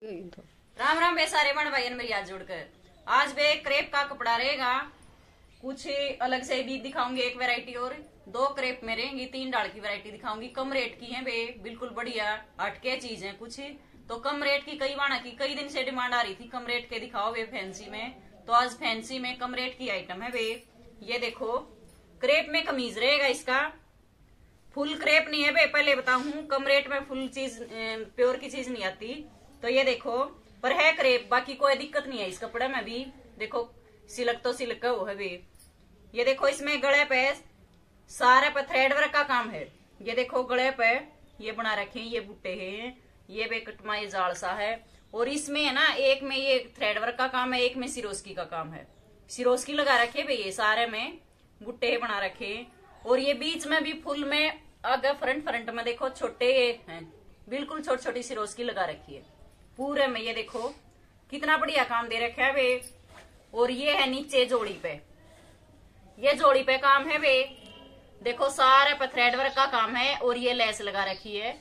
राम राम बे सारे बन भाई मेरी याद जोड़कर आज बे क्रेप का कपड़ा रहेगा। कुछ अलग से भी दिखाऊंगी, एक वैरायटी और दो क्रेप में रहेंगी, 3 डाल की वैरायटी दिखाऊंगी। कम रेट की है बे, बिल्कुल बढ़िया हटके चीज है। कुछ तो कम रेट की, कई बाणा की कई दिन से डिमांड आ रही थी कम रेट के दिखाओ बे फैंसी में। तो आज फैंसी में कम रेट की आइटम है बे। ये देखो क्रेप में कमीज रहेगा इसका। फुल क्रेप नहीं है बे, पहले बताऊं कम रेट में फुल चीज प्योर की चीज नहीं आती। तो ये देखो पर है क्रेप, बाकी कोई दिक्कत नहीं है इस कपड़े में भी। देखो सिल्क तो सिल्क का वो है भी। ये देखो इसमें गले पे सारे पे थ्रेड वर्क का काम है। ये देखो गले पे ये बना रखे हैं, ये बूटे हैं, ये बे कटमाई जाल सा है। और इसमें है ना, एक में ये थ्रेड वर्क का काम है, एक में सिरोस्की का काम है। सिरोस्की लगा रखे भाई, ये सारे में बूटे बना रखे। और ये बीच में भी फुल में आगे फ्रंट में देखो छोटे हैं, बिल्कुल छोटी छोटी सिरोस्की लगा रखी है पूरे में। ये देखो कितना बढ़िया काम दे रखा है वे। और ये है नीचे जोड़ी पे, ये जोड़ी पे काम है वे। देखो सारे पे थ्रेड वर्क का काम है और ये लेस लगा रखी है।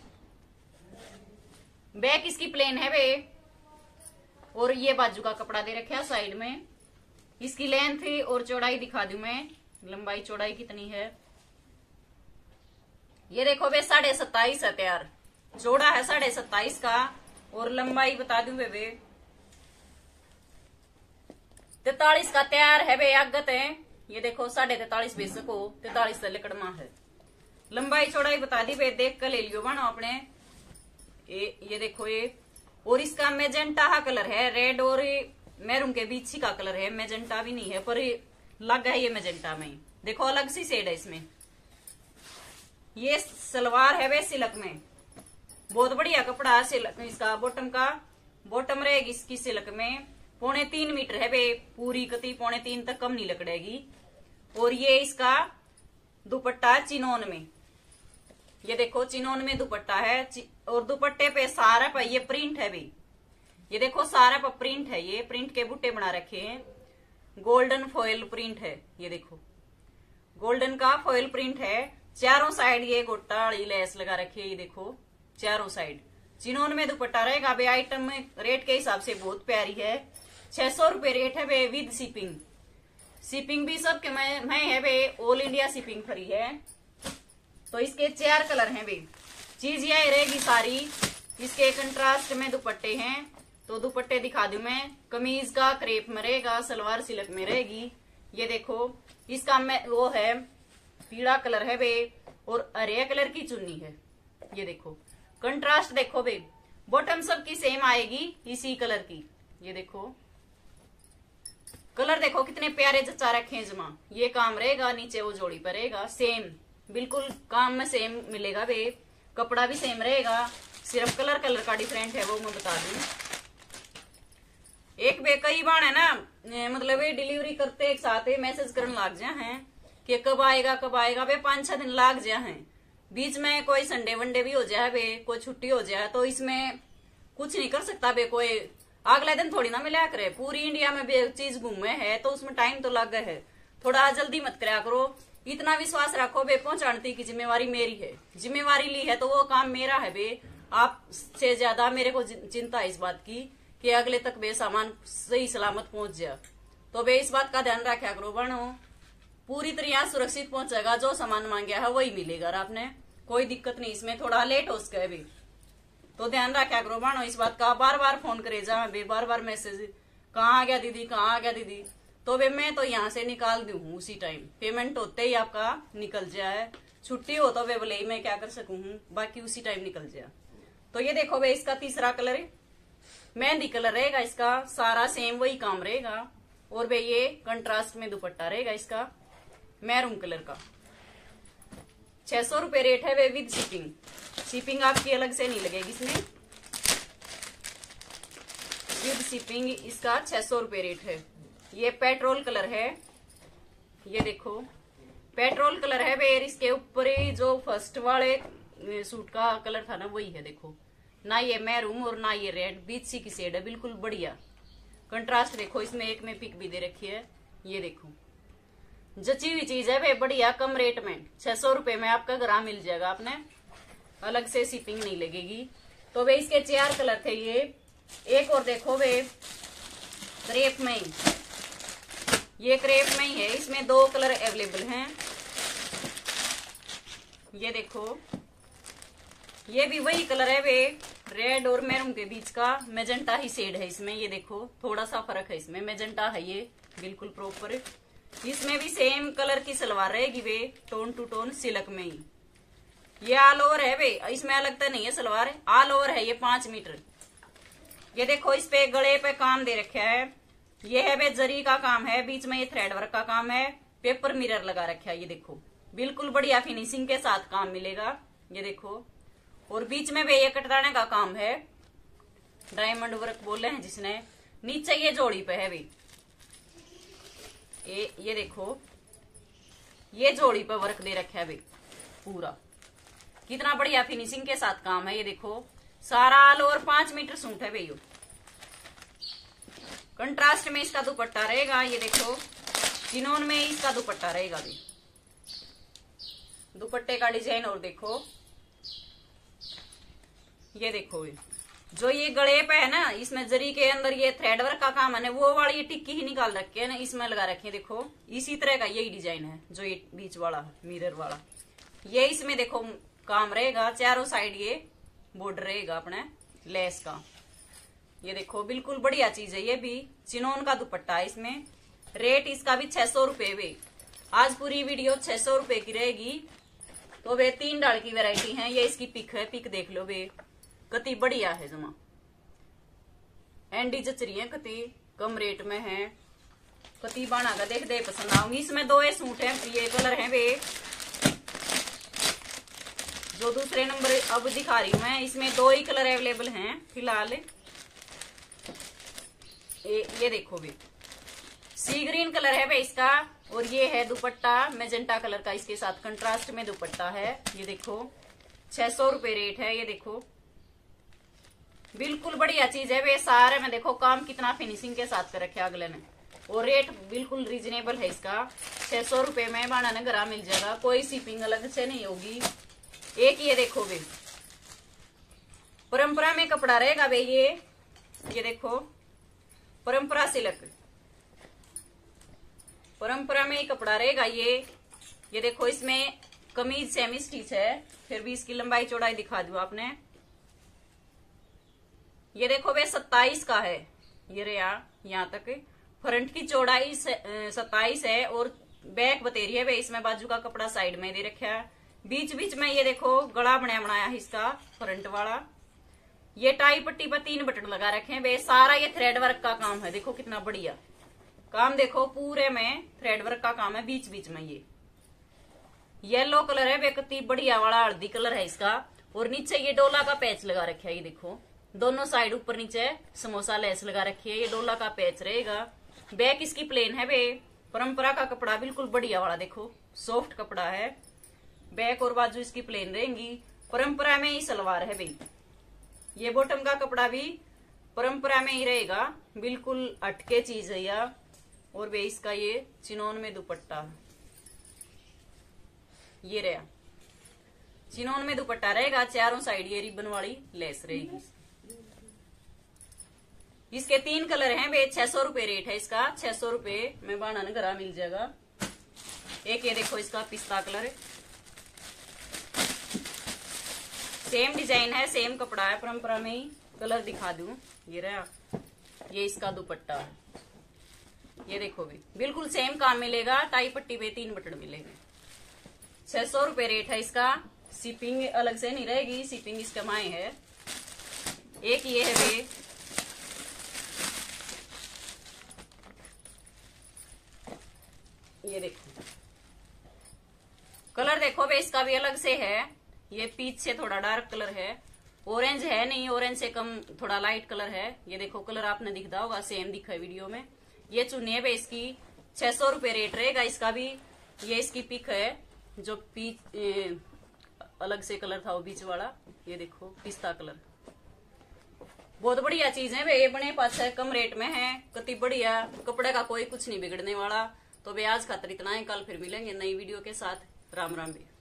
बैक इसकी प्लेन है वे। और ये बाजू का कपड़ा दे रखा है साइड में। इसकी लेंथ और चौड़ाई दिखा दूं मैं, लंबाई चौड़ाई कितनी है। ये देखो वे 27.5 है तैयार, चौड़ा है 27.5 का। और लंबाई बता दूं वे 43 का तैयार है बे। आगत है ये देखो 43.5 बेसक हो, 43 से लकड़मा है। लंबाई चौड़ाई बता दी बे, देख कर ले लियो बनो अपने। ये देखो ये। और इसका मेजेंटा का कलर है, रेड और मैरून के बीच ही का कलर है। मेजेंटा भी नहीं है पर लग है ये मेजेंटा में। देखो अलग सी शेड है इसमें। ये सलवार है वे सिल्क में, बहुत बढ़िया कपड़ा है सिल्क इसका। बॉटम का बॉटम रहेगी इसकी सिल्क में, 3.25 मीटर है बे पूरी कती, 3.25 तक कम नहीं लकड़ेगी। और ये इसका दुपट्टा चिनोन में, ये देखो चिनोन में दुपट्टा है। और दुपट्टे पे सारा पे ये प्रिंट है बे। ये देखो सारा पे प्रिंट है, ये प्रिंट के बूटे बना रखे हैं। गोल्डन फॉयल प्रिंट है, ये देखो गोल्डन का फॉयल प्रिंट है। चारों साइड ये गोटा वाली लेस लगा रखी है। ये देखो चारों साइड चिनोन में दुपट्टा रहेगा बे। आइटम में रेट के हिसाब से बहुत प्यारी है। 600 रुपए रेट है बे विद शिपिंग। शिपिंग भी सबके में है बे, ऑल इंडिया शिपिंग फ्री है। तो इसके 4 कलर हैं बे। चीज यह रहेगी सारी। इसके कंट्रास्ट में दुपट्टे हैं, तो दुपट्टे दिखा दूं मैं। कमीज का क्रेप में रहेगा, सलवार सिल्क में रहेगी। ये देखो इसका वो है पीला कलर है बे और हरे कलर की चुन्नी है। ये देखो कंट्रास्ट देखो बे, बॉटम सबकी सेम आएगी इसी कलर की। ये देखो कलर देखो कितने प्यारे जचा रखे हैं जमा। ये काम रहेगा, नीचे वो जोड़ी पर रहेगा सेम, बिल्कुल काम में सेम मिलेगा बे। कपड़ा भी सेम रहेगा, सिर्फ कलर का डिफरेंट है वो मैं बता दूं। एक बे कई बार है ना, मतलब ये डिलीवरी करते एक साथ मैसेज करने लग जाए हैं कि कब आएगा बे। 5-6 दिन लाग जाए हैं। बीच में कोई संडे वनडे भी हो जाए बे, कोई छुट्टी हो जाए तो इसमें कुछ नहीं कर सकता बे कोई। अगले दिन थोड़ी ना मिला करे, पूरी इंडिया में बे चीज घूमे है तो उसमें टाइम तो लग है। थोड़ा जल्दी मत करा करो, इतना विश्वास रखो बे पहुंचाने की जिम्मेवारी मेरी है। जिम्मेवारी ली है तो वो काम मेरा है बे। आपसे ज्यादा मेरे को चिंता है इस बात की कि अगले तक बे सामान सही सलामत पहुंच जाए। तो बे इस बात का ध्यान रखा करो बनो, पूरी तरह सुरक्षित पहुंचेगा। जो सामान मांगया है वही मिलेगा। और आपने कोई दिक्कत नहीं, इसमें थोड़ा लेट हो सके भी तो ध्यान रखा करो बानो इस बात का। बार बार फोन करे जा बे, बार बार मैसेज कहाँ आ गया दीदी, कहाँ आ गया दीदी। तो बे मैं तो यहाँ से निकाल दू हूँ उसी टाइम, पेमेंट होते ही आपका निकल जाए। छुट्टी हो तो बे बोले मैं क्या कर सकूं, बाकी उसी टाइम निकल जाए। तो ये देखो बे इसका तीसरा कलर मेहंदी कलर रहेगा इसका, सारा सेम वही काम रहेगा। और बे ये कंट्रास्ट में दुपट्टा रहेगा इसका मैरून कलर का। 600 रुपए रेट है वे विद शिपिंग। शिपिंग आपकी अलग से नहीं लगेगी इसमें, विद शिपिंग इसका 600 रुपए रेट है। ये पेट्रोल कलर है, ये देखो पेट्रोल कलर है बे। इसके ऊपर जो फर्स्ट वाले सूट का कलर था ना वही है। देखो ना ये मैरून और ना ये रेड, बीच सी की शेड है, बिल्कुल बढ़िया कंट्रास्ट। देखो इसमें एक में पिक भी दे रखी है। ये देखो जची हुई चीज है भाई, बढ़िया कम रेट में 600 रुपए में आपका ग्राम मिल जाएगा। आपने अलग से शिपिंग नहीं लगेगी। तो भाई इसके 4 कलर थे, ये एक और देखो वे क्रेप में ही, ये क्रेप में ही है, इसमें 2 कलर अवेलेबल हैं। ये देखो ये भी वही कलर है वे, रेड और मैरून के बीच का मैजेंटा ही शेड है इसमें। ये देखो थोड़ा सा फर्क है इसमें, मैजेंटा है ये बिल्कुल प्रॉपर। इसमें भी सेम कलर की सलवार रहेगी वे, टोन टू टोन सिल्क में ही। ये ऑल ओवर है वे, इसमें अलग तो नहीं है सलवार, ऑल ओवर है ये 5 मीटर। ये देखो इस पे गले पे काम दे रखा है, ये है वे जरी का काम है, बीच में ये थ्रेड वर्क का काम है, पेपर मिरर लगा रखा है। ये देखो बिल्कुल बढ़िया फिनिशिंग के साथ काम मिलेगा। ये देखो और बीच में वे ये कटदाने का काम है, डायमंड वर्क बोले हैं जिसने। नीचे ये जोड़ी पे है वे, ये देखो ये जोड़ी पे वर्क दे रखा है वे पूरा, कितना बढ़िया फिनिशिंग के साथ काम है। ये देखो सारा ऑल ओवर 5 मीटर सूट है भैया। कंट्रास्ट में इसका दुपट्टा रहेगा। ये देखो चिनोन में इसका दुपट्टा रहेगा भी, दुपट्टे का डिजाइन और देखो। ये देखो जो ये गले पे है ना, इसमें जरी के अंदर ये थ्रेड वर्क का काम है ना, वो वाली ये टिक्की ही निकाल रखी है ना, इसमें लगा रखी है। देखो इसी तरह का यही डिजाइन है जो ये बीच वाला मिरर वाला, ये इसमें देखो काम रहेगा। चारों साइड ये बॉर्डर रहेगा अपने लेस का। ये देखो बिल्कुल बढ़िया चीज है, ये भी चिनोन का दुपट्टा है इसमें। रेट इसका भी 600 रुपए वे। आज पूरी वीडियो 600 रुपए की रहेगी। तो वे 3 डाल की वैरायटी है। ये इसकी पिक है, पिक देख लो वे, कति बढ़िया है जमा, एंडी जच रही है, कति कम रेट में है, कति बाना का देख दे पसंद आऊंगी। इसमें 2 सूट है, ये कलर है वे जो दूसरे नंबर अब दिखा रही हूं मैं, इसमें 2 ही कलर अवेलेबल हैं फिलहाल। ये देखो भी सी ग्रीन कलर है भाई इसका, और ये है दुपट्टा मैजेंटा कलर का, इसके साथ कंट्रास्ट में दुपट्टा है। ये देखो 600 रुपए रेट है। ये देखो बिल्कुल बढ़िया चीज है वे, सारे में देखो काम कितना फिनिशिंग के साथ कर रखे अगले ने, और रेट बिल्कुल रीजनेबल है इसका। 600 रुपए में बाना नगरा मिल जाएगा, कोई शिपिंग अलग से नहीं होगी। एक ये देखो वे परंपरा में कपड़ा रहेगा वे, ये देखो परंपरा सिल्क, परंपरा में ही कपड़ा रहेगा ये देखो इसमें कमीज सेमी स्टिच है, फिर भी इसकी लंबाई चौड़ाई दिखा दूं आपने। ये देखो वे 27 का है, ये रहा यहाँ तक। फ्रंट की चौड़ाई 27 है और बैक बतेरी है वे, इसमें बाजू का कपड़ा साइड में दे रखा है। बीच बीच में ये देखो गला बनाया है इसका फ्रंट वाला। ये टाई पट्टी पर 3 बटन लगा रखे हैं वे, सारा ये थ्रेड वर्क का काम है। देखो कितना बढ़िया काम, देखो पूरे में थ्रेड वर्क का काम है। बीच बीच में ये येलो कलर है वे, कितनी बढ़िया वाला हल्दी कलर है इसका। और नीचे ये डोला का पैच लगा रखा है, ये देखो दोनों साइड ऊपर नीचे समोसा लेस लगा रखी है, ये डोला का पैच रहेगा। बैक इसकी प्लेन है वे, परंपरा का कपड़ा बिल्कुल बढ़िया वाला, देखो सॉफ्ट कपड़ा है। बैक और बाजू इसकी प्लेन रहेंगी, परंपरा में ही सलवार है भाई। ये बॉटम का कपड़ा भी परंपरा में ही रहेगा, बिल्कुल हटके चीज है यह। और वे इसका ये चिनोन में दुपट्टा, ये रहा चिनोन में दुपट्टा रहेगा, चारों साइड ये रिबन वाली लेस रहेगी। इसके 3 कलर हैं वे, 600 रुपए रेट है इसका। 600 रुपए में बाना नगरा मिल जाएगा। एक ये देखो इसका पिस्ता कलर, सेम डिजाइन है, सेम कपड़ा है, परंपरा में ही। कलर दिखा दूं, ये रहा, ये इसका दुपट्टा है। ये देखो भी बिल्कुल सेम काम मिलेगा, टाई पट्टी पे 3 बटन मिलेंगे। 600 रुपए रेट है इसका। शिपिंग अलग से नहीं रहेगी, शिपिंग इसका माए है। एक ये है वे, ये देखो कलर देखो वे इसका भी अलग से है। ये पीच से थोड़ा डार्क कलर है, ऑरेंज है नहीं, ऑरेंज से कम थोड़ा लाइट कलर है। ये देखो कलर आपने दिखता होगा, सेम दिखा है वीडियो में। ये चुन्नी है इसकी, 600 रुपए रेट रहेगा इसका भी। ये इसकी पिक है, जो पीच अलग से कलर था वो बीच वाला, ये देखो पिस्ता कलर। बहुत बढ़िया चीज है वे, ये बने पास है, कम रेट में है, कति बढ़िया कपड़े का कोई कुछ नहीं बिगड़ने वाला। तो वे आज खातर इतना है, कल फिर मिलेंगे नई वीडियो के साथ। राम राम भी।